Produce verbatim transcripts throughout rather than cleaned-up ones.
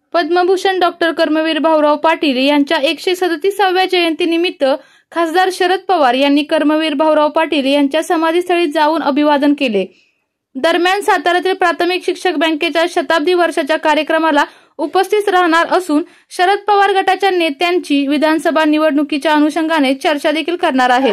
Padma Bhushan doctor Karmaveer Bhaurao Patil यांच्या एकशे सदतीसाव्या जयंतीनिमित्त खासदार शरद पवार यांनी कर्मवीर भाऊराव पाटील यांच्या समाधीस्थळी जाऊन अभिवादन केले। दरम्यान साताऱ्यातील प्राथमिक शिक्षक बँकेच्या शताब्दी वर्षाच्या कार्यक्रमाला उपस्थित राहणार असून शरद पवार गटाच्या नेत्यांची विधानसभा निवडणुकीच्या अनुषंगाने चर्चा देखील करणार आहेत।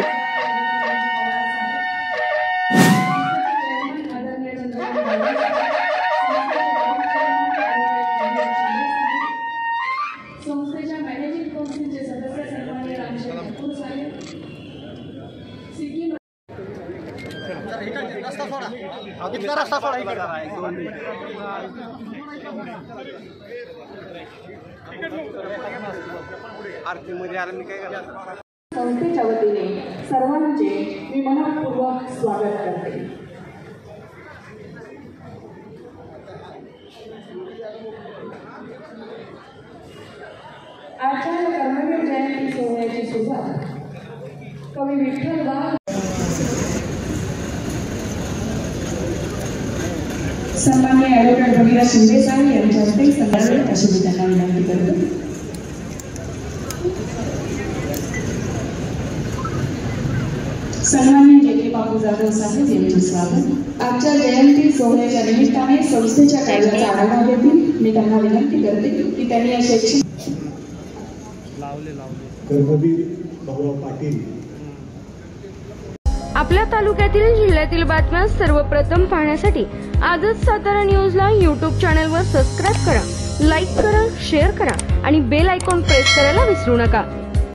रस्ता सोडा इथला रस्ता सोडा इकडे आरती मध्ये आलं मी काय करणार संस्थेच्या वतीने सर्वांचे मी मनपूर्वक स्वागत करते। आजच्या कर्मवीर जयंती सोहळ्याची सुरुवात कवी विठ्ठल वाघ सन्माननीय ॲडव्होकेट भगीरथ शिंदे साहेब यांच्या हस्ते संदर्भात अशी मी त्यांना विनंती करतो। सन्माननीय जे के बाबू जाधव साहेब यांचे स्वागत। आजच्या जयंती सोहळ्याच्या निमित्ताने संस्थेच्या कार्याचा आढावा घेतील मी त्यांना विनंती करते की त्यांनी या शैक्षणिक कर्मवीर भाऊराव पाटील आपल्या तालुक्यातील जिल्ह्यातील बातम्या सर्वप्रथम पाहण्यासाठी आजच सातारा न्यूजला यूट्यूब चॅनलवर सबस्क्राईब करा, लाईक करा, शेअर करा आणि बेल आयकॉन प्रेस करायला विसरू नका।